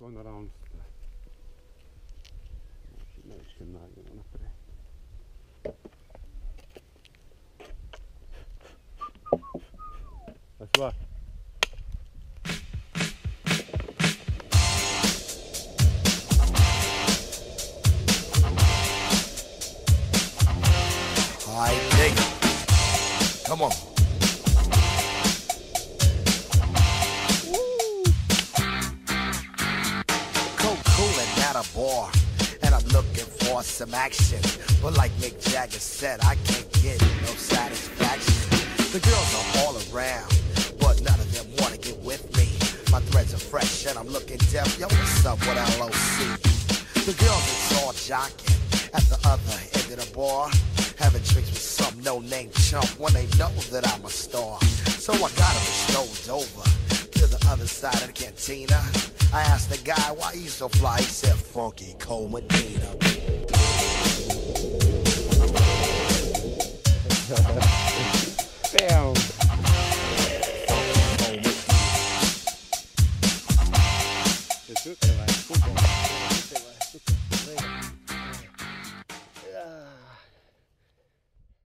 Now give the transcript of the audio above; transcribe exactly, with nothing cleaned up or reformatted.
Tako naravnost. Znači, nećem nagljeno naprej. That's what. I dig it. Come on. Coca-Cola at a bar, and I'm looking for some action. But like Mick Jagger said, I can't get no satisfaction. The girls are all around, but none of them wanna get with me. My threads are fresh and I'm looking deaf. Yo, what's up with L O C? The girls is all jocking at the other end of the bar, having drinks with some no-name chump when they know that I'm a star. So I got him strolled over to the other side of the cantina. I asked the guy why he's so fly. He said, Funky Cole Medina.